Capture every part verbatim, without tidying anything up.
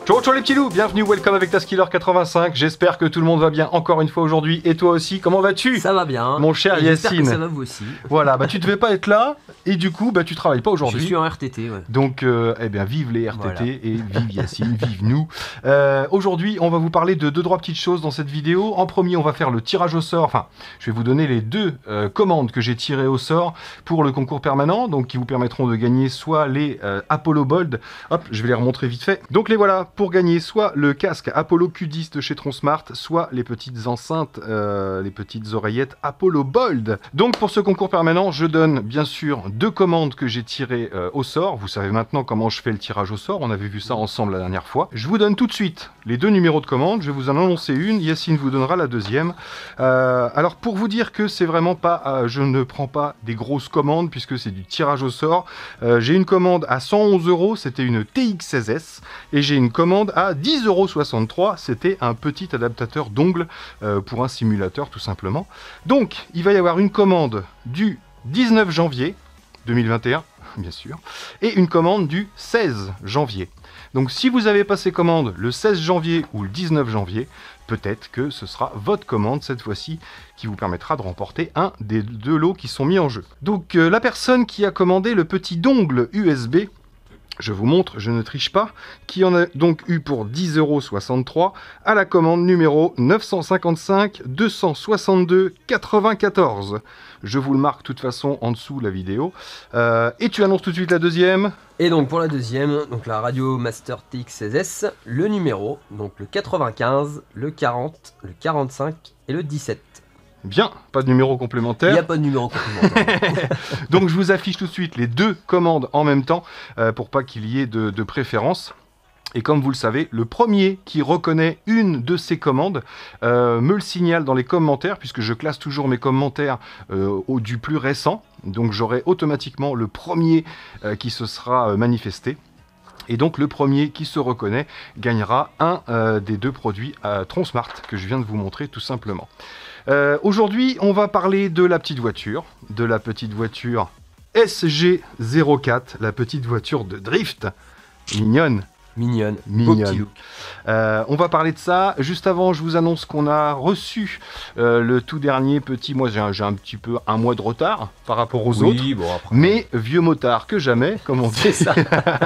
Ciao ciao les petits loups, bienvenue, welcome avec Taskiller quatre-vingt-cinq, j'espère que tout le monde va bien encore une fois aujourd'hui, et toi aussi, comment vas-tu? Ça va bien, mon cher Yacine. J'espère que ça va vous aussi. Voilà, bah tu devais pas être là, et du coup, bah tu travailles pas aujourd'hui. Je suis en R T T, ouais. Donc, euh, eh bien, vive les R T T, voilà. Et vive Yacine, vive nous. Euh, aujourd'hui, on va vous parler de deux, trois petites choses dans cette vidéo. En premier, on va faire le tirage au sort, enfin, je vais vous donner les deux euh, commandes que j'ai tirées au sort pour le concours permanent, donc qui vous permettront de gagner soit les euh, Apollo Bold, hop, je vais les remontrer vite fait. Donc les voilà, pour gagner soit le casque Apollo Q dix de chez Tronsmart, soit les petites enceintes, euh, les petites oreillettes Apollo Bold. Donc pour ce concours permanent, je donne bien sûr deux commandes que j'ai tirées euh, au sort. Vous savez maintenant comment je fais le tirage au sort, on avait vu ça ensemble la dernière fois. Je vous donne tout de suite les deux numéros de commande, je vais vous en annoncer une, Yacine vous donnera la deuxième. Euh, alors pour vous dire que c'est vraiment pas, euh, je ne prends pas des grosses commandes puisque c'est du tirage au sort. Euh, j'ai une commande à cent onze euros, c'était une T X seize S, et j'ai une commande à dix euros soixante-trois, c'était un petit adaptateur d'ongles euh, pour un simulateur tout simplement. Donc il va y avoir une commande du dix-neuf janvier deux mille vingt et un, bien sûr, et une commande du seize janvier. Donc si vous avez passé commande le seize janvier ou le dix-neuf janvier, peut-être que ce sera votre commande cette fois-ci qui vous permettra de remporter un des deux lots qui sont mis en jeu. Donc euh, la personne qui a commandé le petit dongle U S B, je vous montre, je ne triche pas, qui en a donc eu pour dix euros soixante-trois à la commande numéro neuf cent cinquante-cinq deux cent soixante-deux quatre-vingt-quatorze. Je vous le marque de toute façon en dessous la vidéo. Euh, et tu annonces tout de suite la deuxième. Et donc pour la deuxième, donc la Radio Master T X seize S, le numéro, donc le quatre-vingt-quinze, le quarante, le quarante-cinq et le dix-sept. Bien, pas de numéro complémentaire. Il n'y a pas de numéro complémentaire. Donc je vous affiche tout de suite les deux commandes en même temps, euh, pour pas qu'il y ait de, de préférence. Et comme vous le savez, le premier qui reconnaît une de ces commandes euh, me le signale dans les commentaires, puisque je classe toujours mes commentaires euh, au du plus récent. Donc j'aurai automatiquement le premier euh, qui se sera euh, manifesté. Et donc le premier qui se reconnaît gagnera un euh, des deux produits euh, Tronsmart que je viens de vous montrer tout simplement. Euh, Aujourd'hui, on va parler de la petite voiture, de la petite voiture S G zéro quatre, la petite voiture de drift, mignonne. Mignonne, mignonne. Beau petit look. Euh, on va parler de ça. Juste avant, je vous annonce qu'on a reçu euh, le tout dernier petit. Moi, j'ai un, j'ai un petit peu un mois de retard par rapport aux oui, autres. Bon, après... Mais vieux motard que jamais, comme on dit. ça.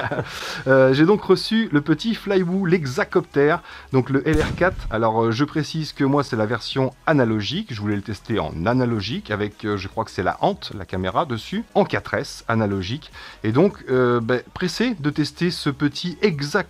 euh, j'ai donc reçu le petit Flywoo, l'Hexacopter, donc le L R quatre. Alors, euh, je précise que moi, c'est la version analogique. Je voulais le tester en analogique avec, euh, je crois que c'est la hante, la caméra dessus, en quatre S analogique. Et donc, euh, bah, pressé de tester ce petit Hexacopter.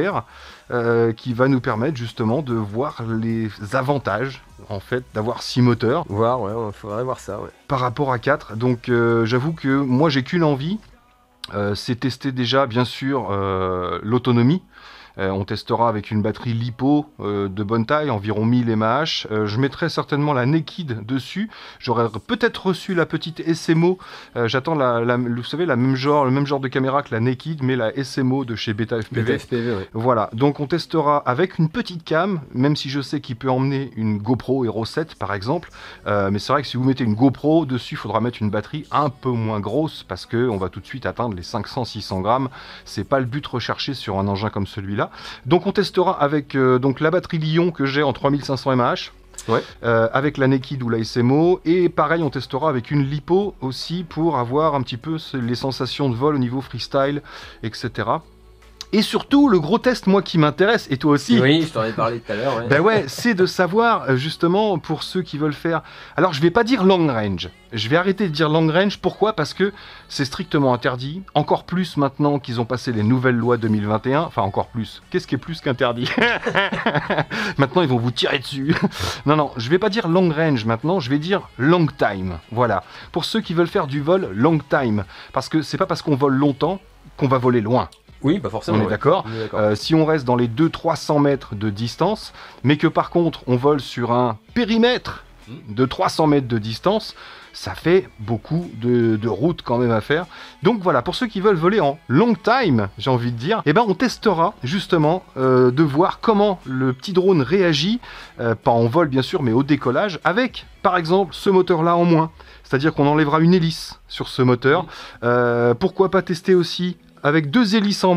Euh, qui va nous permettre justement de voir les avantages en fait d'avoir six moteurs. Voir, ouais, il faudrait voir ça, ouais. Par rapport à quatre. Donc euh, j'avoue que moi j'ai qu'une envie, euh, c'est tester déjà bien sûr euh, l'autonomie. Euh, on testera avec une batterie LiPo euh, de bonne taille, environ mille milliampères. Euh, je mettrai certainement la Naked dessus. J'aurais peut-être reçu la petite S M O. Euh, J'attends la, la, vous savez, la même genre, le même genre de caméra que la Naked, mais la S M O de chez Beta F P V. Beta F P V, oui. Voilà, donc on testera avec une petite cam, même si je sais qu'il peut emmener une GoPro Hero sept par exemple. Euh, mais c'est vrai que si vous mettez une GoPro dessus, il faudra mettre une batterie un peu moins grosse parce qu'on va tout de suite atteindre les cinq cents à six cents grammes. C'est pas le but recherché sur un engin comme celui-là. Donc on testera avec euh, donc la batterie Lion que j'ai en trois mille cinq cents milliampères. Ouais. Euh, avec la Naked ou la S M O, et pareil on testera avec une LiPo aussi pour avoir un petit peu les sensations de vol au niveau freestyle, et cetera. Et surtout, le gros test, moi, qui m'intéresse, et toi aussi. Oui, je t'en ai parlé tout à l'heure. Ouais. Ben ouais, c'est de savoir, justement, pour ceux qui veulent faire... Alors, je vais pas dire long range. Je vais arrêter de dire long range. Pourquoi? Parce que c'est strictement interdit. Encore plus maintenant qu'ils ont passé les nouvelles lois deux mille vingt et un. Enfin, encore plus. Qu'est-ce qui est plus qu'interdit? Maintenant, ils vont vous tirer dessus. Non, non, je vais pas dire long range maintenant. Je vais dire long time. Voilà. Pour ceux qui veulent faire du vol long time. Parce que c'est pas parce qu'on vole longtemps qu'on va voler loin. Oui, pas forcément. On est ouais. d'accord. Euh, si on reste dans les deux à trois cents mètres de distance, mais que par contre on vole sur un périmètre de trois cents mètres de distance, ça fait beaucoup de, de route quand même à faire. Donc voilà, pour ceux qui veulent voler en long time, j'ai envie de dire, eh ben on testera justement euh, de voir comment le petit drone réagit, euh, pas en vol bien sûr, mais au décollage, avec par exemple ce moteur-là en moins. C'est-à-dire qu'on enlèvera une hélice sur ce moteur. Euh, pourquoi pas tester aussi avec deux hélices en moins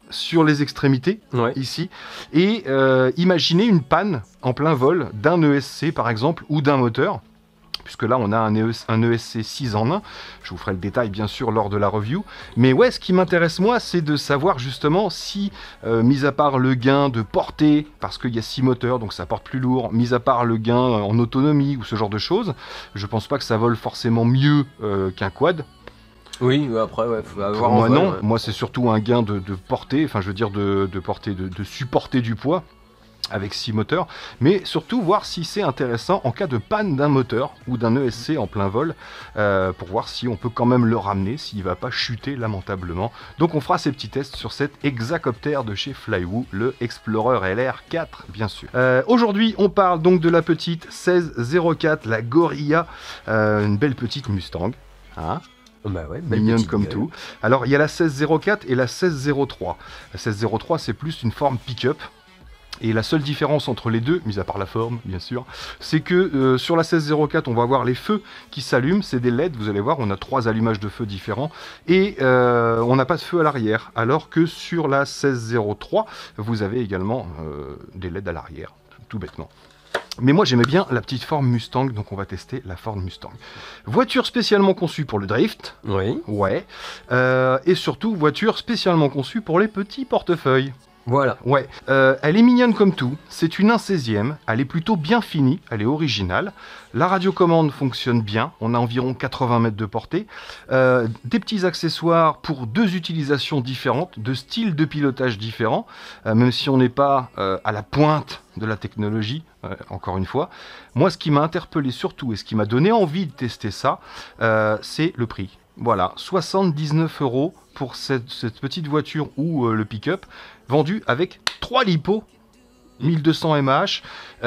sur les extrémités, ouais. ici, et euh, imaginez une panne en plein vol d'un E S C par exemple, ou d'un moteur, puisque là on a un, E S, un E S C six en un, je vous ferai le détail bien sûr lors de la review, mais ouais, ce qui m'intéresse moi, c'est de savoir justement si, euh, mis à part le gain de portée, parce qu'il y a six moteurs, donc ça porte plus lourd, mis à part le gain en autonomie ou ce genre de choses, je pense pas que ça vole forcément mieux euh, qu'un quad. Oui, après, ouais, faut avoir Moi en vol, non, ouais. moi c'est surtout un gain de, de portée, enfin je veux dire de, de portée, de, de supporter du poids avec six moteurs, mais surtout voir si c'est intéressant en cas de panne d'un moteur ou d'un E S C en plein vol, euh, pour voir si on peut quand même le ramener, s'il va pas chuter lamentablement. Donc on fera ces petits tests sur cet hexacoptère de chez Flywoo, le Explorer L R quatre bien sûr. Euh, Aujourd'hui on parle donc de la petite seize zéro quatre, la Gorilla, euh, une belle petite Mustang, hein. Bah ouais, Mignonne comme gueule. Tout. Alors il y a la seize zéro quatre et la seize zéro trois. La seize zéro trois c'est plus une forme pick-up. Et la seule différence entre les deux, mis à part la forme bien sûr, c'est que euh, sur la seize zéro quatre on va voir les feux qui s'allument, c'est des L E D, vous allez voir on a trois allumages de feu différents, et euh, on n'a pas de feu à l'arrière, alors que sur la seize zéro trois vous avez également euh, des L E D à l'arrière, tout bêtement. Mais moi j'aimais bien la petite forme Mustang, donc on va tester la Ford Mustang. Voiture spécialement conçue pour le drift. Oui. Ouais. Euh, et surtout voiture spécialement conçue pour les petits portefeuilles. Voilà. Ouais. Euh, elle est mignonne comme tout. C'est une un seizième. Elle est plutôt bien finie. Elle est originale. La radiocommande fonctionne bien. On a environ quatre-vingts mètres de portée. Euh, des petits accessoires pour deux utilisations différentes, deux styles de pilotage différents. Euh, même si on n'est pas euh, à la pointe de la technologie, euh, encore une fois. Moi, ce qui m'a interpellé surtout et ce qui m'a donné envie de tester ça, euh, c'est le prix. Voilà, soixante-dix-neuf euros pour cette, cette petite voiture ou euh, le pick-up, vendu avec trois lipos, mille deux cents M A H.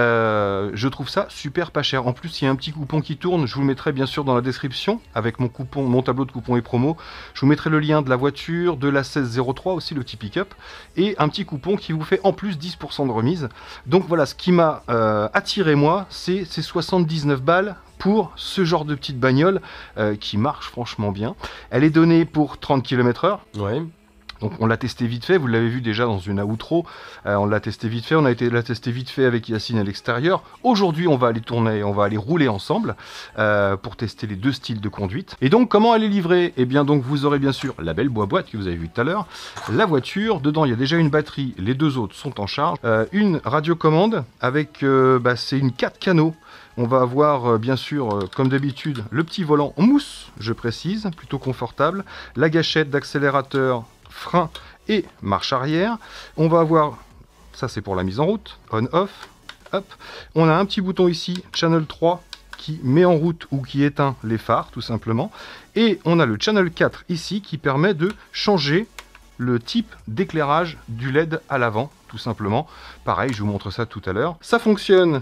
Euh, je trouve ça super pas cher. En plus, il y a un petit coupon qui tourne. Je vous le mettrai bien sûr dans la description avec mon coupon, mon tableau de coupons et promos. Je vous mettrai le lien de la voiture, de la seize zéro trois aussi, le petit pick-up, et un petit coupon qui vous fait en plus dix pour cent de remise. Donc voilà, ce qui m'a euh, attiré moi, c'est ces soixante-dix-neuf balles pour ce genre de petite bagnole euh, qui marche franchement bien. Elle est donnée pour trente kilomètres heure. Ouais. Donc on l'a testé vite fait, vous l'avez vu déjà dans une outro, euh, on l'a testé vite fait, on a été l'a testé vite fait avec Yacine à l'extérieur. Aujourd'hui on va aller tourner, on va aller rouler ensemble euh, pour tester les deux styles de conduite. Et donc comment elle est livrée? Eh bien donc vous aurez bien sûr la belle boîte que vous avez vue tout à l'heure, la voiture, dedans il y a déjà une batterie, les deux autres sont en charge, euh, une radiocommande avec, euh, bah, c'est une quatre canaux. On va avoir euh, bien sûr, euh, comme d'habitude, le petit volant en mousse, je précise, plutôt confortable, la gâchette d'accélérateur, frein et marche arrière. On va avoir, ça c'est pour la mise en route, on-off, hop. On a un petit bouton ici, Channel trois, qui met en route ou qui éteint les phares, tout simplement. Et on a le Channel quatre ici, qui permet de changer le type d'éclairage du L E D à l'avant, tout simplement. Pareil, je vous montre ça tout à l'heure. Ça fonctionne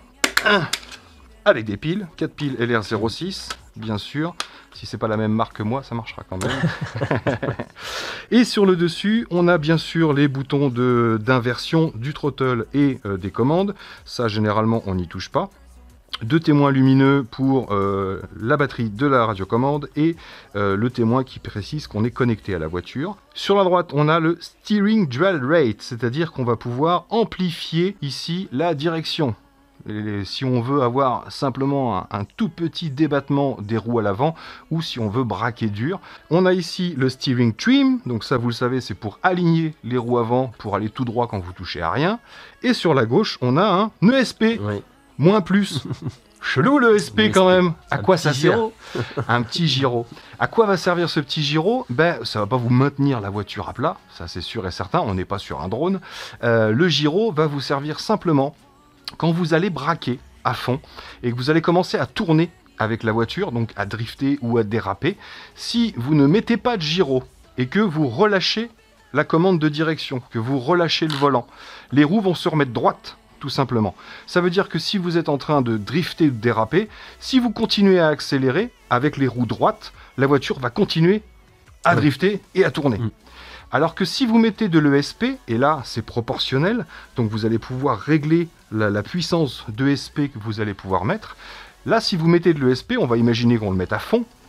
avec des piles, quatre piles L R zéro six, bien sûr. Si c'est pas la même marque que moi, ça marchera quand même. Et sur le dessus, on a bien sûr les boutons de d'inversion du throttle et euh, des commandes. Ça, généralement, on n'y touche pas. Deux témoins lumineux pour euh, la batterie de la radiocommande et euh, le témoin qui précise qu'on est connecté à la voiture. Sur la droite, on a le Steering Dual Rate, c'est-à-dire qu'on va pouvoir amplifier ici la direction. Et si on veut avoir simplement un, un tout petit débattement des roues à l'avant ou si on veut braquer dur. On a ici le steering trim, donc ça vous le savez c'est pour aligner les roues avant pour aller tout droit quand vous touchez à rien. Et sur la gauche on a un E S P, oui. Moins plus. Chelou le E S P quand même. À quoi ça sert? Un petit gyro. À quoi va servir ce petit gyro? Ben, ça va pas vous maintenir la voiture à plat, ça c'est sûr et certain, on n'est pas sur un drone. Euh, le gyro va vous servir simplement quand vous allez braquer à fond et que vous allez commencer à tourner avec la voiture, donc à drifter ou à déraper, si vous ne mettez pas de gyro et que vous relâchez la commande de direction, que vous relâchez le volant, les roues vont se remettre droites, tout simplement. Ça veut dire que si vous êtes en train de drifter ou de déraper, si vous continuez à accélérer avec les roues droites, la voiture va continuer à ouais. drifter et à tourner. Mmh. Alors que si vous mettez de l'E S P, et là c'est proportionnel, donc vous allez pouvoir régler la, la puissance d'E S P que vous allez pouvoir mettre. Là si vous mettez de l'E S P, on va imaginer qu'on le mette à fond,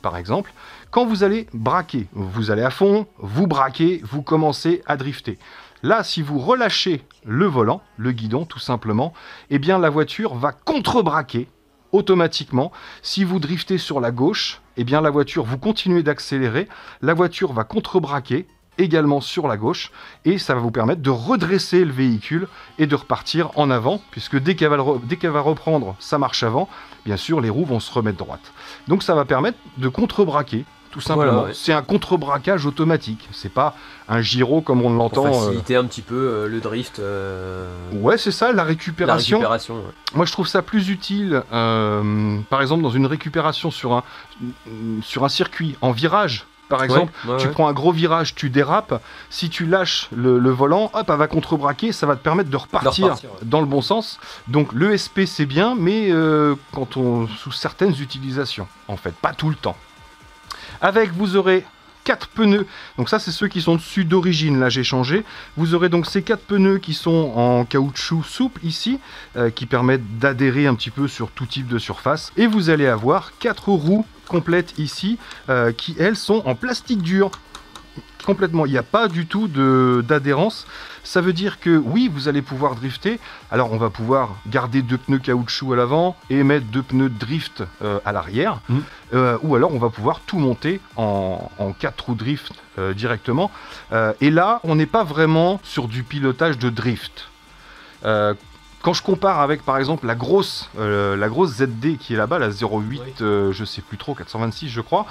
par exemple, quand vous allez braquer, vous allez à fond, vous braquez, vous commencez à drifter. Là, si vous relâchez le volant, le guidon tout simplement, eh bien la voiture va contre-braquer automatiquement. Si vous driftez sur la gauche, eh bien la voiture, vous continuez d'accélérer, la voiture va contre-braquer également sur la gauche et ça va vous permettre de redresser le véhicule et de repartir en avant, puisque dès qu'elle va, dès qu'elle va reprendre sa marche avant, bien sûr les roues vont se remettre droites. Donc ça va permettre de contre-braquer. Tout simplement, voilà, ouais. C'est un contre-braquage automatique, c'est pas un gyro comme on l'entend. Pour faciliter euh... un petit peu euh, le drift. Euh... Ouais, c'est ça, la récupération. La récupération ouais. Moi, je trouve ça plus utile, euh, par exemple, dans une récupération sur un, sur un circuit en virage. Par exemple, ouais, ouais, tu ouais. prends un gros virage, tu dérapes, si tu lâches le, le volant, hop, elle va contre-braquer, ça va te permettre de repartir, de repartir ouais. dans le bon sens. Donc l'E S P c'est bien, mais euh, quand on, sous certaines utilisations, en fait, pas tout le temps. Avec, vous aurez quatre pneus, donc ça c'est ceux qui sont dessus d'origine, là j'ai changé. Vous aurez donc ces quatre pneus qui sont en caoutchouc souple ici, euh, qui permettent d'adhérer un petit peu sur tout type de surface. Et vous allez avoir quatre roues complètes ici, euh, qui elles sont en plastique dur. Complètement, il n'y a pas du tout d'adhérence. Ça veut dire que oui, vous allez pouvoir drifter. Alors on va pouvoir garder deux pneus caoutchouc à l'avant et mettre deux pneus drift euh, à l'arrière. Mmh. Euh, ou alors on va pouvoir tout monter en, en quatre roues drift euh, directement. Euh, et là, on n'est pas vraiment sur du pilotage de drift. Euh, Quand je compare avec par exemple la grosse, euh, la grosse Z D qui est là-bas, la zéro huit, oui. euh, je sais plus trop, quatre cent vingt-six je crois,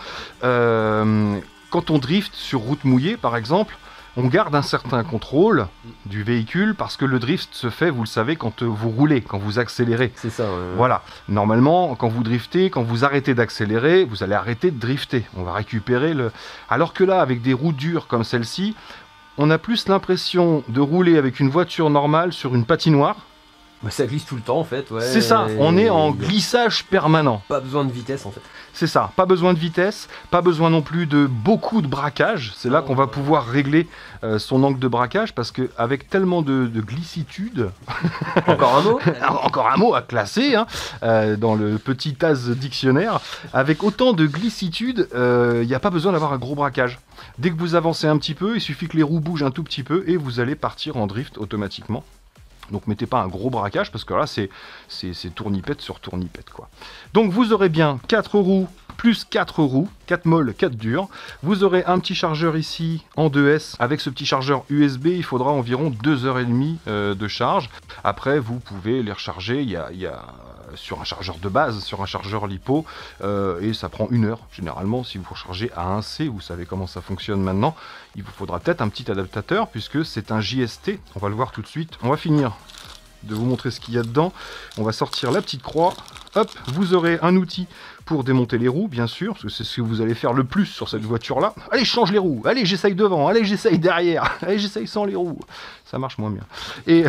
euh, quand on drift sur route mouillée par exemple, on garde un certain contrôle du véhicule parce que le drift se fait, vous le savez, quand vous roulez, quand vous accélérez. C'est ça. Ouais. Voilà. Normalement, quand vous driftez, quand vous arrêtez d'accélérer, vous allez arrêter de drifter. On va récupérer le... Alors que là, avec des roues dures comme celle-ci, on a plus l'impression de rouler avec une voiture normale sur une patinoire. Bah, ça glisse tout le temps en fait. Ouais. C'est ça, on est en glissage permanent. Pas besoin de vitesse en fait. C'est ça, pas besoin de vitesse, pas besoin non plus de beaucoup de braquage. C'est là qu'on va pouvoir régler euh, son angle de braquage parce qu'avec tellement de, de glicitude... Encore un mot Encore un mot à classer hein, euh, dans le petit Taz dictionnaire. Avec autant de glicitude, il euh, n'y a pas besoin d'avoir un gros braquage. Dès que vous avancez un petit peu, il suffit que les roues bougent un tout petit peu et vous allez partir en drift automatiquement. Donc mettez pas un gros braquage parce que là c'est tournipète sur tournipète quoi. Donc vous aurez bien quatre roues plus quatre roues, quatre molles, quatre dures. Vous aurez un petit chargeur ici en deux S. Avec ce petit chargeur U S B, il faudra environ deux heures trente euh, de charge. Après vous pouvez les recharger, il y a, il y a sur un chargeur de base, sur un chargeur lipo, euh, et ça prend une heure généralement. Si vous rechargez à un C, vous savez comment ça fonctionne maintenant, il vous faudra peut-être un petit adaptateur puisque c'est un J S T, on va le voir tout de suite. On va finir de vous montrer ce qu'il y a dedans. On va sortir la petite croix, hop, vous aurez un outil pour démonter les roues, bien sûr, parce que c'est ce que vous allez faire le plus sur cette voiture-là. Allez, je change les roues, allez, j'essaye devant, allez, j'essaye derrière, allez, j'essaye sans les roues. Ça marche moins bien. Et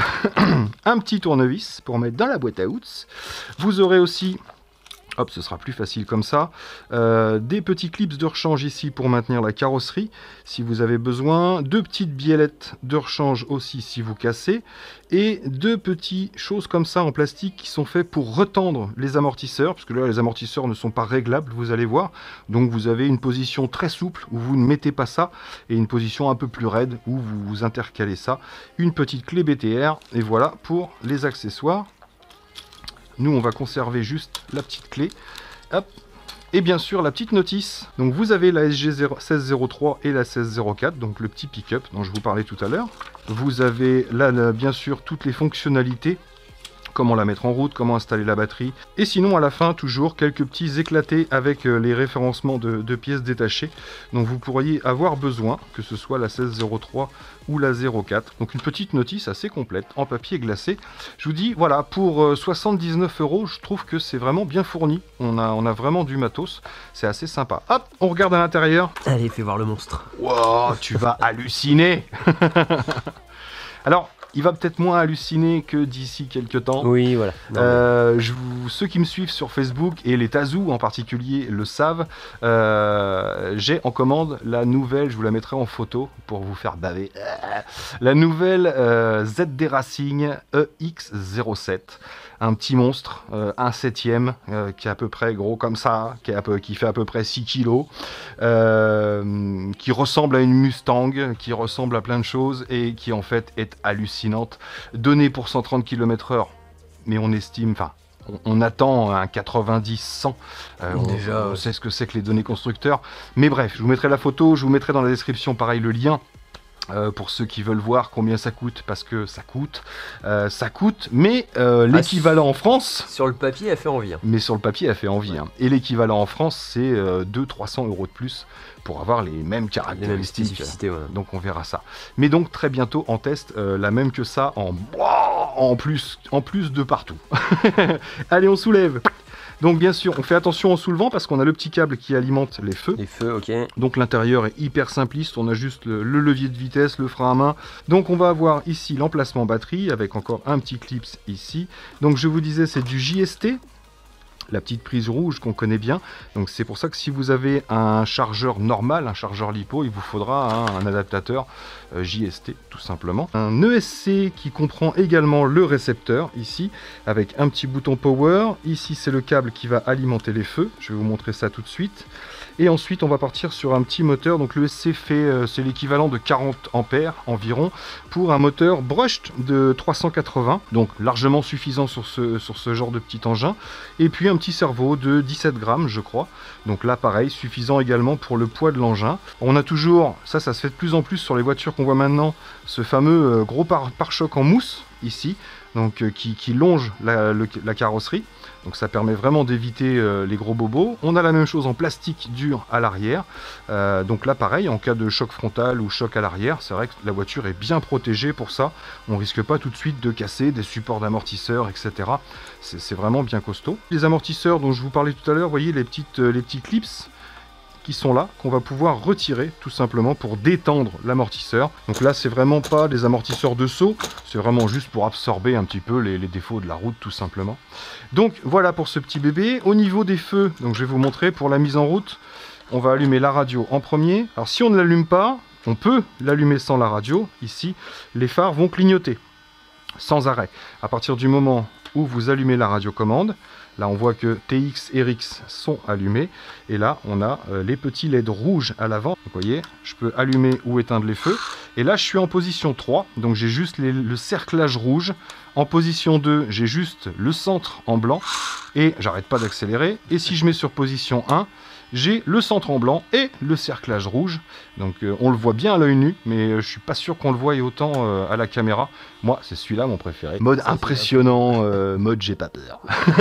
un petit tournevis pour mettre dans la boîte à outils. Vous aurez aussi... Hop, ce sera plus facile comme ça. Euh, des petits clips de rechange ici pour maintenir la carrosserie, si vous avez besoin. Deux petites biellettes de rechange aussi si vous cassez. Et deux petites choses comme ça en plastique qui sont faits pour retendre les amortisseurs, parce que là les amortisseurs ne sont pas réglables, vous allez voir. Donc vous avez une position très souple où vous ne mettez pas ça, et une position un peu plus raide où vous vous intercalez ça. Une petite clé B T R, et voilà pour les accessoires. Nous, on va conserver juste la petite clé. Hop. Et bien sûr, la petite notice. Donc, vous avez la S G seize zéro trois et la seize zéro quatre, donc le petit pick-up dont je vous parlais tout à l'heure. Vous avez là, là, bien sûr, toutes les fonctionnalités. Comment la mettre en route, comment installer la batterie. Et sinon, à la fin, toujours quelques petits éclatés avec les référencements de, de pièces détachées. Donc, vous pourriez avoir besoin, que ce soit la seize zéro trois ou la zéro quatre. Donc, une petite notice assez complète en papier glacé. Je vous dis, voilà, pour soixante-dix-neuf euros, je trouve que c'est vraiment bien fourni. On a, on a vraiment du matos. C'est assez sympa. Hop, on regarde à l'intérieur. Allez, fais voir le monstre. Wow, tu vas halluciner. Alors, il va peut-être moins halluciner que d'ici quelques temps. Oui, voilà. Non, euh, mais... je vous, ceux qui me suivent sur Facebook, et les Tazou en particulier le savent, euh, j'ai en commande la nouvelle, je vous la mettrai en photo pour vous faire baver, la nouvelle euh, Z D Racing E X zéro sept. Un petit monstre, euh, un septième, euh, qui est à peu près gros comme ça, qui, est à peu, qui fait à peu près six kilos, euh, qui ressemble à une Mustang, qui ressemble à plein de choses et qui en fait est hallucinante. Donnée pour cent trente kilomètres heure, mais on estime, enfin, on, on attend un quatre-vingt-dix cent. Euh, Déjà, on, on sait ce que c'est que les données constructeurs. Mais bref, je vous mettrai la photo, je vous mettrai dans la description pareil le lien. Euh, pour ceux qui veulent voir combien ça coûte, parce que ça coûte, euh, ça coûte, mais euh, l'équivalent ah, en France... Sur le papier, elle fait envie. Hein. Mais sur le papier, elle fait envie. Ouais. Hein. Et l'équivalent en France, c'est euh, deux cents à trois cents euros de plus pour avoir les mêmes caractéristiques. Les mêmes spécificités, ouais. Donc on verra ça. Mais donc très bientôt en test, euh, la même que ça, en, en, plus, en plus de partout. Allez, on soulève. Donc bien sûr, on fait attention en soulevant parce qu'on a le petit câble qui alimente les feux. Les feux, ok. Donc l'intérieur est hyper simpliste, on a juste le, le levier de vitesse, le frein à main. Donc on va avoir ici l'emplacement batterie avec encore un petit clips ici. Donc je vous disais, c'est du J S T. La petite prise rouge qu'on connaît bien. Donc c'est pour ça que si vous avez un chargeur normal, un chargeur LiPo, il vous faudra hein, un adaptateur euh, J S T tout simplement. Un E S C qui comprend également le récepteur ici avec un petit bouton power. Ici c'est le câble qui va alimenter les feux. Je vais vous montrer ça tout de suite. Et ensuite on va partir sur un petit moteur. Donc le E S C fait euh, c'est l'équivalent de quarante ampères environ pour un moteur brushed de trois cent quatre-vingts. Donc largement suffisant sur ce, sur ce genre de petit engin. Et puis un petit cerveau de dix-sept grammes je crois, donc là pareil suffisant également pour le poids de l'engin. On a toujours, ça ça se fait de plus en plus sur les voitures qu'on voit maintenant, ce fameux euh, gros par- pare-choc en mousse ici, donc euh, qui, qui longe la, le, la carrosserie, donc ça permet vraiment d'éviter euh, les gros bobos. On a la même chose en plastique dur à l'arrière, euh, donc là pareil en cas de choc frontal ou choc à l'arrière, c'est vrai que la voiture est bien protégée pour ça, on risque pas tout de suite de casser des supports d'amortisseurs, et cetera. C'est vraiment bien costaud. Les amortisseurs dont je vous parlais tout à l'heure, vous voyez les, petites, euh, les petits clips qui sont là, qu'on va pouvoir retirer tout simplement pour détendre l'amortisseur. Donc là c'est vraiment pas des amortisseurs de saut, c'est vraiment juste pour absorber un petit peu les, les défauts de la route tout simplement. Donc voilà pour ce petit bébé. Au niveau des feux, donc je vais vous montrer pour la mise en route, on va allumer la radio en premier. Alors si on ne l'allume pas, on peut l'allumer sans la radio. Ici les phares vont clignoter sans arrêt. À partir du moment où vous allumez la radiocommande, là on voit que T X et R X sont allumés, et là on a euh, les petits L E D rouges à l'avant. Vous voyez, je peux allumer ou éteindre les feux, et là je suis en position trois, donc j'ai juste les, le cerclage rouge. En position deux, j'ai juste le centre en blanc, et j'arrête pas d'accélérer, et si je mets sur position un, j'ai le centre en blanc et le cerclage rouge. Donc euh, on le voit bien à l'œil nu, mais euh, je suis pas sûr qu'on le voie autant euh, à la caméra. Moi, c'est celui-là mon préféré. Mode ça, impressionnant, euh, mode j'ai pas peur.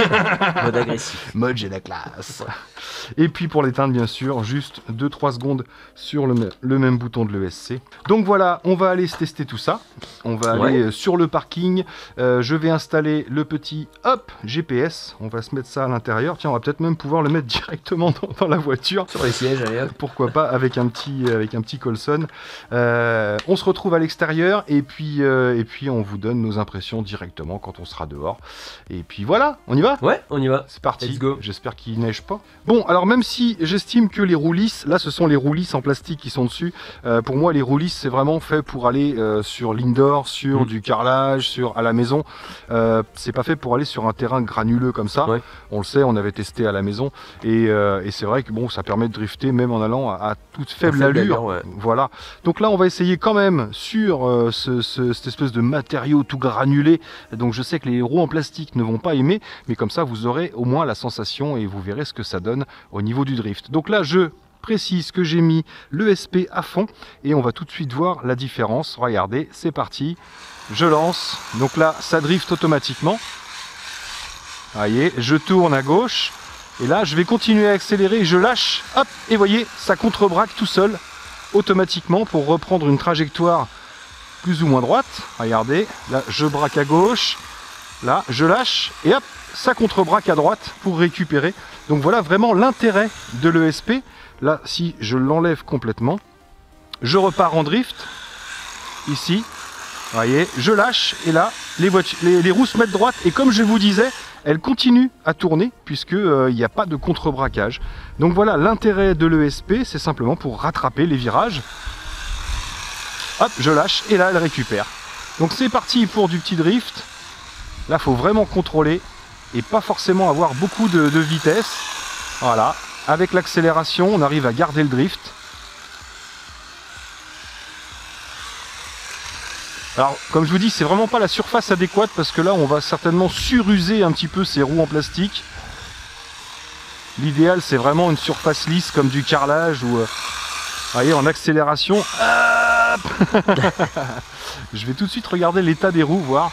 Mode agressif. Mode j'ai la classe. Et puis pour l'éteindre, bien sûr, juste deux trois secondes sur le, le même bouton de l'E S C. Donc voilà, on va aller tester tout ça. On va aller ouais. sur le parking. Euh, je vais installer le petit hop G P S. On va se mettre ça à l'intérieur. Tiens, on va peut-être même pouvoir le mettre directement dans, dans la voiture. Sur les sièges, allez. Pourquoi pas, avec un petit, avec un petit Colson. Euh, on se retrouve à l'extérieur et puis, euh, et puis on vous donne nos impressions directement quand on sera dehors. Et puis voilà, on y va? Ouais, on y va. C'est parti. Let's go. J'espère qu'il neige pas. Bon, alors même si j'estime que les roues lisses, là ce sont les roues lisses en plastique qui sont dessus, euh, pour moi les roues lisses c'est vraiment fait pour aller euh, sur l'indoor, sur mmh. du carrelage, sur à la maison. Euh, c'est pas fait pour aller sur un terrain granuleux comme ça. Ouais. On le sait, on avait testé à la maison et, euh, et c'est vrai que bon, ça permet de drifter même en allant à, à toute faible, faible allure. allure ouais. Voilà. Donc là on va essayer quand même sur euh, ce, ce, cette espèce de matériau tout granulé. Donc je sais que les roues en plastique ne vont pas aimer, mais comme ça vous aurez au moins la sensation et vous verrez ce que ça donne au niveau du drift. Donc là je précise que j'ai mis l'E S P à fond et on va tout de suite voir la différence. Regardez, c'est parti, je lance, donc là ça drift automatiquement. Vous voyez, je tourne à gauche et là je vais continuer à accélérer, je lâche, hop, et voyez, ça contre-braque tout seul automatiquement pour reprendre une trajectoire plus ou moins droite. Regardez, là je braque à gauche, là je lâche et hop, ça contre-braque à droite pour récupérer. Donc voilà vraiment l'intérêt de l'E S P. Là si je l'enlève complètement, je repars en drift ici. Vous voyez, je lâche et là, les, voitures, les, les roues se mettent droites et comme je vous disais, elles continuent à tourner puisqu'il n'y a pas de contre-braquage. Donc voilà, l'intérêt de l'E S P, c'est simplement pour rattraper les virages. Hop, je lâche et là, elle récupère. Donc c'est parti pour du petit drift. Là, il faut vraiment contrôler et pas forcément avoir beaucoup de, de vitesse. Voilà, avec l'accélération, on arrive à garder le drift. Alors, comme je vous dis, c'est vraiment pas la surface adéquate parce que là, on va certainement suruser un petit peu ces roues en plastique. L'idéal, c'est vraiment une surface lisse comme du carrelage ou, euh, vous voyez, en accélération. Hop je vais tout de suite regarder l'état des roues, voir.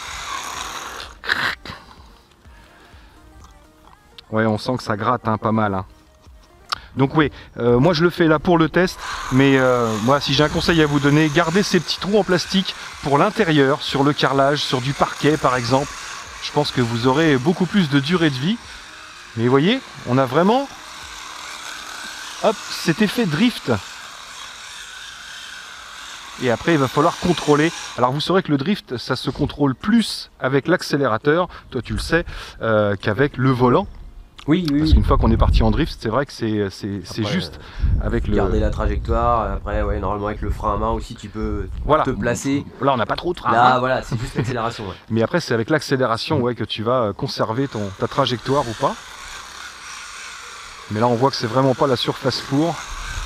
Ouais, on sent que ça gratte hein, pas mal. Hein. Donc oui, euh, moi je le fais là pour le test, mais euh, moi si j'ai un conseil à vous donner, gardez ces petits trous en plastique pour l'intérieur, sur le carrelage, sur du parquet par exemple. Je pense que vous aurez beaucoup plus de durée de vie. Mais vous voyez, on a vraiment hop, cet effet drift. Et après il va falloir contrôler. Alors vous saurez que le drift ça se contrôle plus avec l'accélérateur, toi tu le sais, euh, qu'avec le volant. Oui, oui. Parce qu'une fois qu'on est parti en drift, c'est vrai que c'est juste euh, avec le... Garder la trajectoire, après ouais, normalement avec le frein à main aussi tu peux voilà. te placer. Là on n'a pas trop de frein. Là voilà, c'est juste l'accélération. Ouais. Mais après c'est avec l'accélération ouais, que tu vas conserver ton, ta trajectoire ou pas. Mais là on voit que c'est vraiment pas la surface pour.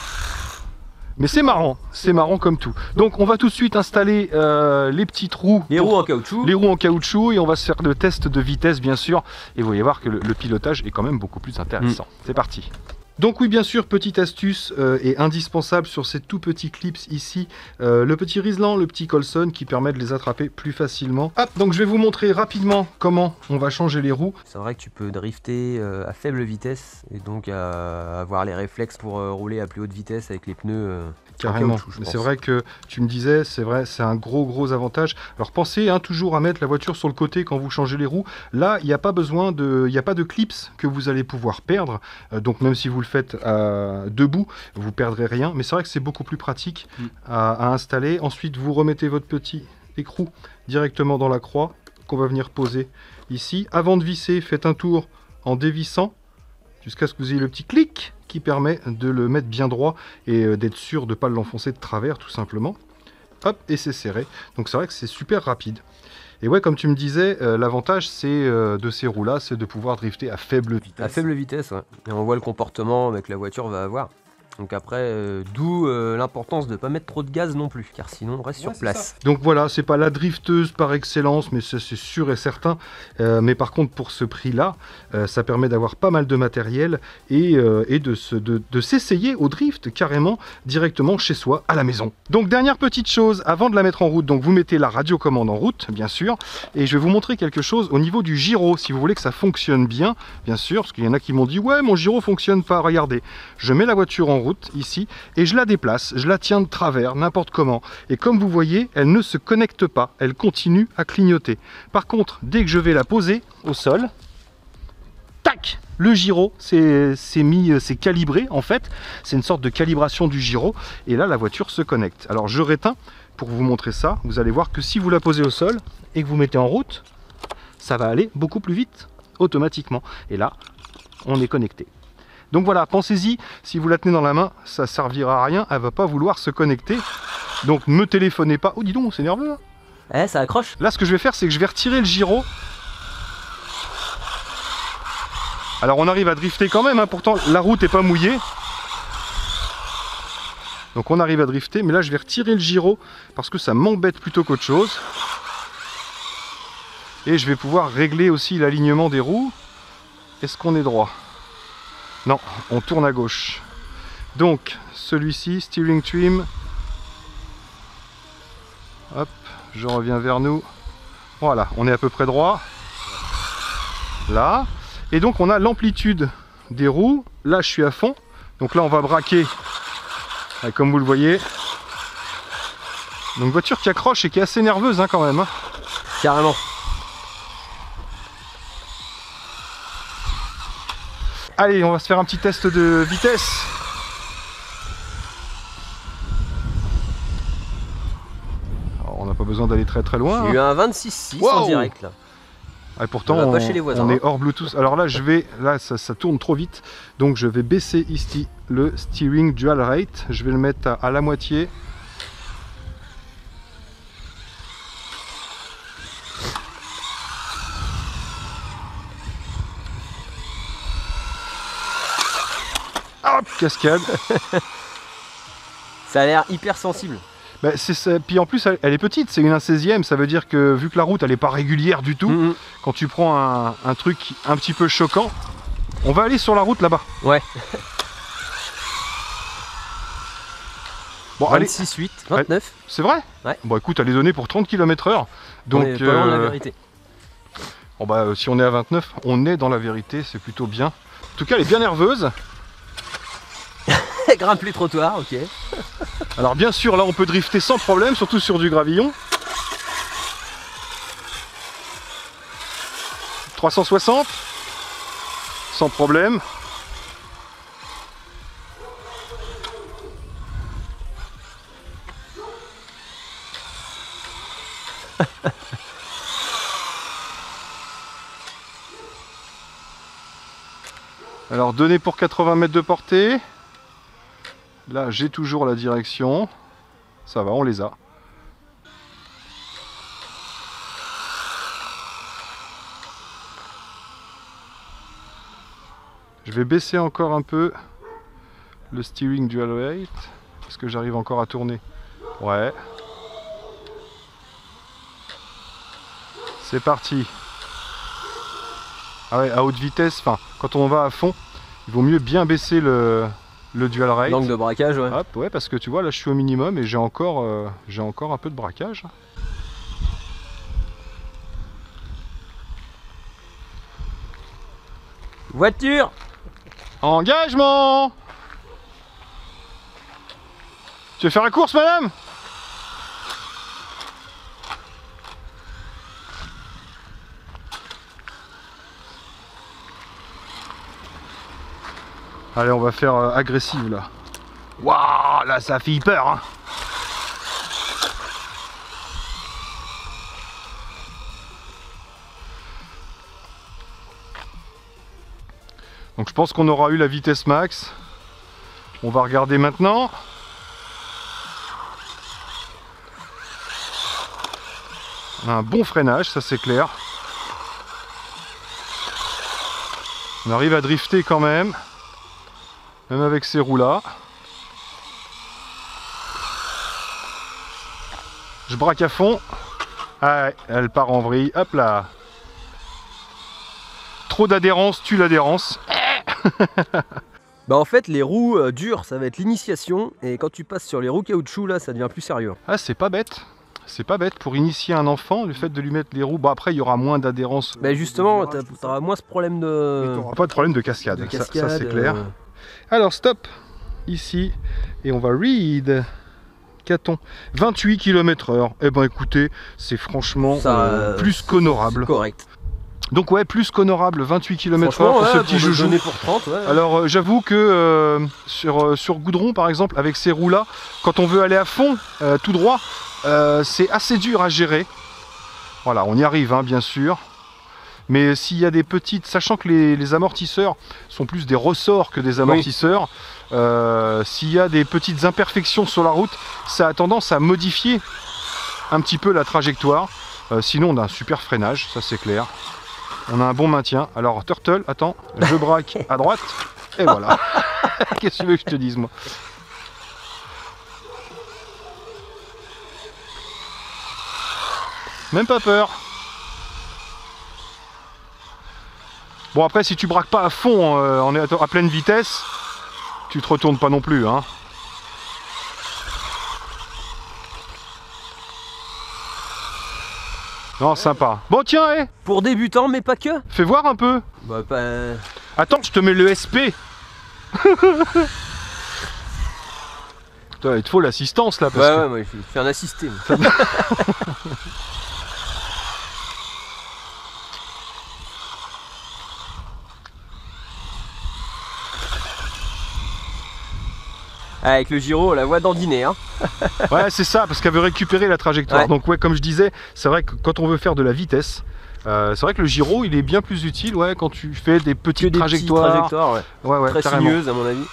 Mais c'est marrant, c'est marrant comme tout. Donc on va tout de suite installer euh, les petits trous. Les roues en caoutchouc. Les roues en caoutchouc et on va se faire le test de vitesse bien sûr. Et vous allez voir que le, le pilotage est quand même beaucoup plus intéressant. Mmh. C'est parti. Donc oui bien sûr, petite astuce euh, et indispensable sur ces tout petits clips ici, euh, le petit Rislan, le petit Colson qui permet de les attraper plus facilement. Hop, donc je vais vous montrer rapidement comment on va changer les roues. C'est vrai que tu peux drifter euh, à faible vitesse et donc euh, avoir les réflexes pour euh, rouler à plus haute vitesse avec les pneus. Euh, Carrément, mais c'est vrai que tu me disais, c'est vrai, c'est un gros gros avantage. Alors pensez hein, toujours à mettre la voiture sur le côté quand vous changez les roues. Là, il n'y a pas besoin de, il n'y a pas de clips que vous allez pouvoir perdre. Euh, donc même si vous le faites euh, debout, vous perdrez rien. Mais c'est vrai que c'est beaucoup plus pratique mm. à, à installer. Ensuite, vous remettez votre petit écrou directement dans la croix qu'on va venir poser ici. Avant de visser, faites un tour en dévissant jusqu'à ce que vous ayez le petit clic qui permet de le mettre bien droit et d'être sûr de ne pas l'enfoncer de travers tout simplement. Hop, et c'est serré. Donc c'est vrai que c'est super rapide. Et ouais, comme tu me disais, euh, l'avantage c'est euh, de ces roues-là, c'est de pouvoir drifter à faible vitesse. À faible vitesse, ouais. Et on voit le comportement que la voiture va avoir. Donc après, euh, d'où euh, l'importance de ne pas mettre trop de gaz non plus, car sinon on reste ouais, sur place. Ça. Donc voilà, c'est pas la drifteuse par excellence, mais c'est sûr et certain. Euh, mais par contre, pour ce prix-là, euh, ça permet d'avoir pas mal de matériel et, euh, et de s'essayer de, de au drift carrément directement chez soi à la maison. Donc dernière petite chose, avant de la mettre en route, donc vous mettez la radiocommande en route, bien sûr, et je vais vous montrer quelque chose au niveau du gyro, si vous voulez que ça fonctionne bien, bien sûr, parce qu'il y en a qui m'ont dit ouais, mon gyro fonctionne pas. Regardez, je mets la voiture en route ici et je la déplace, je la tiens de travers n'importe comment et comme vous voyez elle ne se connecte pas, elle continue à clignoter. Par contre dès que je vais la poser au sol, tac, le gyro c'est mis, c'est calibré en fait, c'est une sorte de calibration du gyro et là la voiture se connecte. Alors je réteins pour vous montrer ça, vous allez voir que si vous la posez au sol et que vous mettez en route, ça va aller beaucoup plus vite automatiquement et là on est connecté. Donc voilà, pensez-y, si vous la tenez dans la main, ça servira à rien, elle va pas vouloir se connecter. Donc ne me téléphonez pas. Oh dis donc, c'est nerveux. Hein. Eh, ça accroche. Là, ce que je vais faire, c'est que je vais retirer le gyro. Alors on arrive à drifter quand même, hein. Pourtant la route n'est pas mouillée. Donc on arrive à drifter, mais là je vais retirer le gyro parce que ça m'embête plutôt qu'autre chose. Et je vais pouvoir régler aussi l'alignement des roues. Est-ce qu'on est droit ? Non, on tourne à gauche. Donc, celui-ci, steering trim. Hop, je reviens vers nous. Voilà, on est à peu près droit. Là. Et donc, on a l'amplitude des roues. Là, je suis à fond. Donc là, on va braquer. Et comme vous le voyez. Donc, voiture qui accroche et qui est assez nerveuse hein, quand même. Hein. Carrément. Allez, on va se faire un petit test de vitesse. Alors, on n'a pas besoin d'aller très très loin. J'ai eu un vingt-six six Wow. en direct là. Et pourtant, On va on, pas chez les voisins, on hein. est hors Bluetooth. Alors là, je vais, là, ça, ça tourne trop vite, donc je vais baisser ici le steering dual rate. Je vais le mettre à, à la moitié. Hop, cascade. Ça a l'air hyper sensible. Bah, c'est ça. Puis en plus, elle, elle est petite, c'est une un seizième. Ça veut dire que vu que la route, elle est pas régulière du tout, Mmh. quand tu prends un, un truc un petit peu choquant, on va aller sur la route là-bas. Ouais. Bon, allez, vingt-six huit, vingt-neuf. c'est vrai? Ouais. Bon, écoute, elle est donnée pour trente kilomètres heure. Donc, on est pas loin de la euh, vérité. bon, bah, si on est à vingt-neuf, on est dans la vérité, c'est plutôt bien. En tout cas, elle est bien nerveuse. Grimpe les trottoirs, ok. Alors bien sûr, là, on peut drifter sans problème, surtout sur du gravillon. trois cent soixante, sans problème. Alors donné pour quatre-vingts mètres de portée. Là j'ai toujours la direction. Ça va, on les a. Je vais baisser encore un peu le steering dual rate. Parce que j'arrive encore à tourner. Ouais. C'est parti. Ah ouais, à haute vitesse, enfin, quand on va à fond, il vaut mieux bien baisser le, le dual rate. L'angle de braquage, ouais. Hop, ouais, parce que tu vois, là je suis au minimum et j'ai encore, euh, j'ai encore un peu de braquage. Voiture. Engagement! Tu veux faire la course, madame? Allez, on va faire euh, agressive là. Waouh, là ça fait peur, hein. Donc je pense qu'on aura eu la vitesse max. On va regarder maintenant. On a un bon freinage, ça c'est clair. On arrive à drifter quand même. Même avec ces roues là. Je braque à fond. Ah ouais, elle part en vrille. Hop là. Trop d'adhérence tue l'adhérence. Bah en fait les roues euh, dures ça va être l'initiation et quand tu passes sur les roues caoutchouc là ça devient plus sérieux. Ah c'est pas bête. C'est pas bête pour initier un enfant, le fait de lui mettre les roues. Bon après il y aura moins d'adhérence. Bah justement t'as- t'auras moins ce problème Et de, t'auras pas de problème de cascade, de ça- cascade. ça, c'est clair. euh, Alors stop ici et on va read. Qu'a-t-on? vingt-huit kilomètres heure. Eh ben écoutez, c'est franchement Ça, euh, euh, plus qu'honorable. Correct. Donc ouais, plus qu'honorable, vingt-huit kilomètres heure Franchement, pour ce ouais, petit pour le joujou. donner pour trente, ouais. Alors euh, j'avoue que euh, sur, euh, sur goudron par exemple, avec ces roues là, quand on veut aller à fond, euh, tout droit, euh, c'est assez dur à gérer. Voilà, on y arrive hein, bien sûr. Mais s'il y a des petites, sachant que les, les amortisseurs sont plus des ressorts que des amortisseurs, oui. euh, s'il y a des petites imperfections sur la route, ça a tendance à modifier un petit peu la trajectoire. Euh, sinon on a un super freinage, ça c'est clair. On a un bon maintien. Alors Turtle, attends, je braque à droite, et voilà. Qu'est-ce que tu veux que je te dise moi? Même pas peur. Bon après si tu braques pas à fond, euh, on est à, à pleine vitesse, tu te retournes pas non plus hein. Non sympa. Bon tiens hé, Pour débutants mais pas que. fais voir un peu. Bah pas... Attends, je te mets le S P. Putain, il te faut l'assistance là parce Ouais que... ouais moi je fais un assisté. moi. Avec le gyro, on la voit dandiner. Hein. Ouais, c'est ça, parce qu'elle veut récupérer la trajectoire. Ouais. Donc ouais, comme je disais, c'est vrai que quand on veut faire de la vitesse, euh, c'est vrai que le gyro, il est bien plus utile ouais, quand tu fais des petites Que des trajectoires. petites trajectoires ouais. Ouais, ouais, Très carrément. sinueuses à mon avis.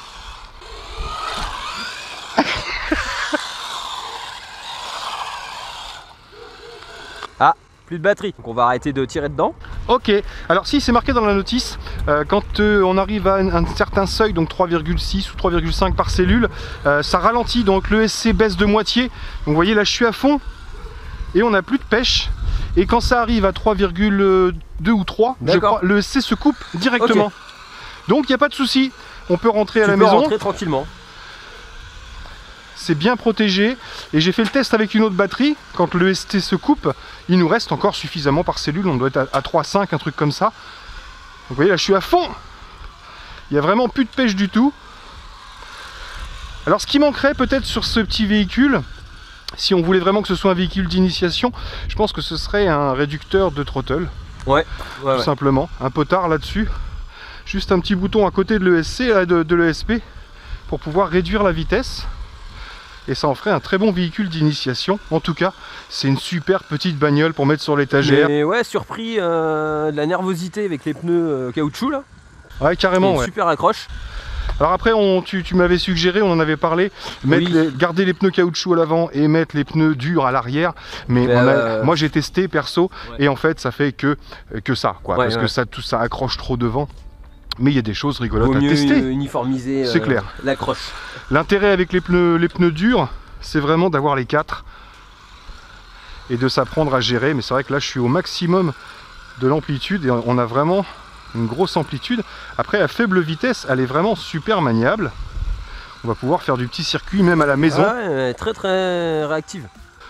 Ah, plus de batterie, donc on va arrêter de tirer dedans. Ok, alors si c'est marqué dans la notice, euh, quand euh, on arrive à un, un certain seuil, donc trois virgule six ou trois virgule cinq par cellule, euh, ça ralentit, donc le S C baisse de moitié. Donc vous voyez là je suis à fond et on n'a plus de pêche. Et quand ça arrive à trois virgule deux ou trois, je crois, le S C se coupe directement. Okay. Donc il n'y a pas de souci, on peut rentrer tu à la peux maison. Rentrer tranquillement. C'est bien protégé et j'ai fait le test avec une autre batterie. Quand le S T se coupe, il nous reste encore suffisamment par cellule, on doit être à trois virgule cinq, un truc comme ça. Donc vous voyez là je suis à fond, il n'y a vraiment plus de pêche du tout. Alors ce qui manquerait peut-être sur ce petit véhicule, si on voulait vraiment que ce soit un véhicule d'initiation, je pense que ce serait un réducteur de throttle. Ouais, ouais tout ouais. simplement, un potard là-dessus, juste un petit bouton à côté de l'E S C, de, de l'E S P, pour pouvoir réduire la vitesse. Et ça en ferait un très bon véhicule d'initiation. En tout cas, c'est une super petite bagnole pour mettre sur l'étagère. Mais ouais, surpris euh, de la nervosité avec les pneus euh, caoutchouc là. Ouais, carrément. Une ouais. Super accroche. Alors après, on, tu, tu m'avais suggéré, on en avait parlé, mettre oui. les, garder les pneus caoutchouc à l'avant et mettre les pneus durs à l'arrière. Mais, Mais on a, euh... moi j'ai testé perso ouais. et en fait ça fait que, que ça, quoi, ouais, parce ouais. que ça, tout ça accroche trop devant. Mais il y a des choses rigolotes Vaut à mieux tester. Uniformiser c'est euh, clair. L'accroche. L'intérêt avec les pneus, les pneus durs, c'est vraiment d'avoir les quatre et de s'apprendre à gérer. Mais c'est vrai que là, je suis au maximum de l'amplitude et on a vraiment une grosse amplitude. Après, à faible vitesse, elle est vraiment super maniable. On va pouvoir faire du petit circuit même à la maison. Ouais, elle est très très réactive.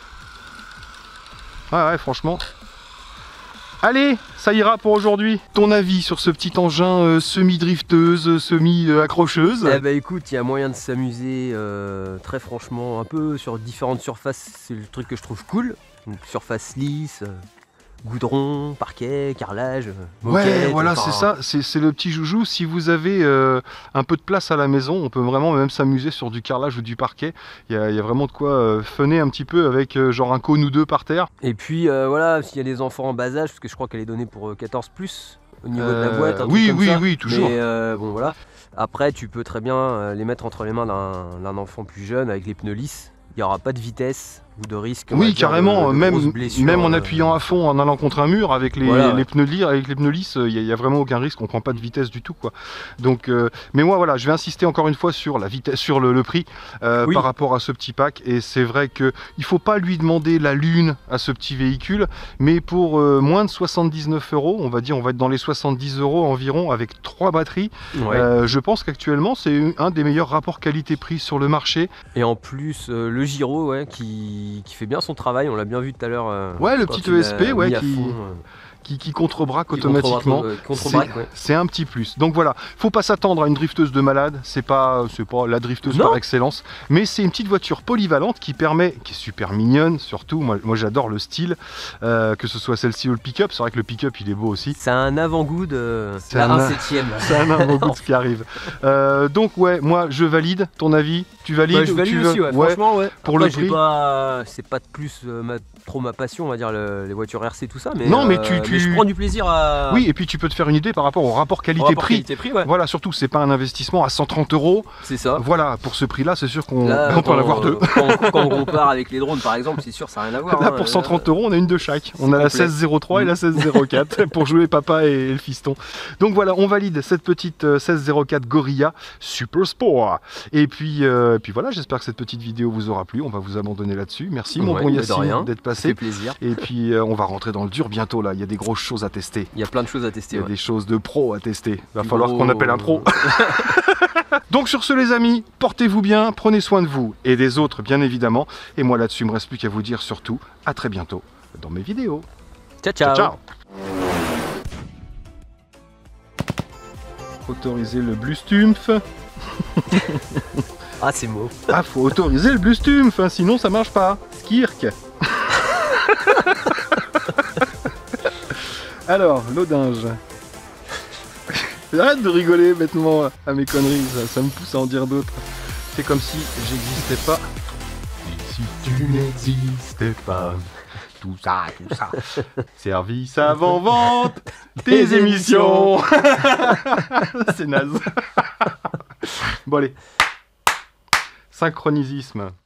Ah ouais, franchement. Allez, ça ira pour aujourd'hui. Ton avis sur ce petit engin euh, semi-drifteuse, semi-accrocheuse? Eh bah écoute, il y a moyen de s'amuser euh, très franchement, un peu sur différentes surfaces, c'est le truc que je trouve cool. Donc surface lisse, euh, goudron, parquet, carrelage, moquette. Ouais, voilà, enfin... c'est ça, c'est le petit joujou. Si vous avez euh, un peu de place à la maison, on peut vraiment même s'amuser sur du carrelage ou du parquet. Il y, y a vraiment de quoi euh, funner un petit peu avec euh, genre un cône ou deux par terre. Et puis euh, voilà, s'il y a des enfants en bas âge, parce que je crois qu'elle est donnée pour quatorze plus au niveau euh, de la boîte. Un oui, truc oui, comme ça. oui, toujours. Mais euh, bon voilà. Après, tu peux très bien les mettre entre les mains d'un enfant plus jeune avec les pneus lisses. Il n'y aura pas de vitesse ou de risque. Oui, carrément, de, de même, blessures, même en euh... appuyant à fond, en allant contre un mur, avec les, voilà, les ouais. pneus lisses, avec les pneus lisses, il n'y a, a vraiment aucun risque, on ne prend pas de vitesse du tout, quoi. Donc, euh, mais moi, voilà, je vais insister encore une fois sur la vitesse, sur le, le prix euh, oui. par rapport à ce petit pack. Et c'est vrai que il faut pas lui demander la lune à ce petit véhicule, mais pour euh, moins de soixante-dix-neuf euros, on va dire, on va être dans les soixante-dix euros environ avec trois batteries. Ouais. Euh, je pense qu'actuellement, c'est un des meilleurs rapports qualité-prix sur le marché. Et en plus, euh, le gyro, ouais, qui, qui fait bien son travail, on l'a bien vu tout à l'heure. Euh, ouais, le petit E S P, ouais, qui, fond, euh... qui, qui contre-braque automatiquement. Contre c'est ouais. un petit plus. Donc voilà, faut pas s'attendre à une drifteuse de malade, c'est pas, c'est pas la drifteuse non. par excellence, mais c'est une petite voiture polyvalente qui permet, qui est super mignonne, surtout, moi, moi j'adore le style, euh, que ce soit celle-ci ou le pick-up, c'est vrai que le pick-up il est beau aussi. C'est un avant-goût de la un septième. C'est un avant-goût qui arrive. Euh, donc ouais, moi je valide, ton avis, tu valides? Bah, je valide tu aussi, ouais, ouais, franchement, ouais. Pour Après, le prix. Pas... C'est pas de plus euh, ma... trop ma passion, on va dire, le... les voitures R C, tout ça, mais, non, mais euh, tu, tu... Mais je prends du plaisir à... Oui, et puis tu peux te faire une idée par rapport au rapport qualité-prix. Qualité ouais. Voilà, surtout, c'est pas un investissement à cent trente euros. C'est ça. Voilà, pour ce prix-là, c'est sûr qu'on peut en avoir deux. Quand, quand on compare avec les drones, par exemple, c'est sûr, ça n'a rien à voir. Là, hein, pour cent trente euros, on a une de chaque. On a complet. La seize zéro trois et la seize zéro quatre pour jouer papa et le fiston. Donc voilà, on valide cette petite seize zéro quatre Gorilla Super Sport. Et puis, euh, puis voilà, j'espère que cette petite vidéo vous aura plu. On va vous abandonner là-dessus. Merci, mon ouais, bon Yacine, d'être passé. Ça fait plaisir. Et puis, euh, on va rentrer dans le dur bientôt là. Il y a des grosses choses à tester. Il y a plein de choses à tester. Il y a ouais. des choses de pro à tester. Il va du falloir gros... qu'on appelle un pro. Donc sur ce les amis, portez-vous bien, prenez soin de vous et des autres bien évidemment. Et moi là-dessus, il me reste plus qu'à vous dire surtout à très bientôt dans mes vidéos. Ciao ciao. Ciao, ciao. Autoriser le Blustumpf. Ah c'est beau. Ah faut autoriser le Blustumpf, hein, sinon ça marche pas. Skirk. Alors, l'Audinge. Arrête de rigoler bêtement à mes conneries, ça, ça me pousse à en dire d'autres. C'est comme si j'existais pas. Et si tu n'existais pas. Tout ça, tout ça. Service avant-vente des émissions. C'est naze. Bon allez. Synchronisisme.